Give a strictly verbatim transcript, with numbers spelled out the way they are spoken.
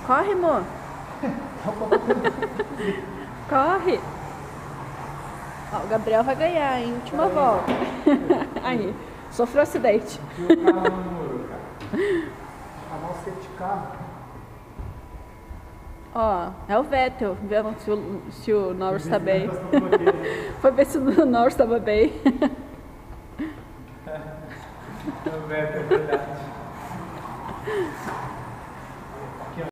Corre, amor. Corre. Ó, o Gabriel vai ganhar, hein? Última Aí. volta. Aí, sofreu acidente. E o carro no muro, cara. Chamar o safety car. Ó, é o Vettel, vendo se o, se o Norris tá bem. Tá aqui. Foi ver se o Norris tava bem. É o Vettel, é verdade.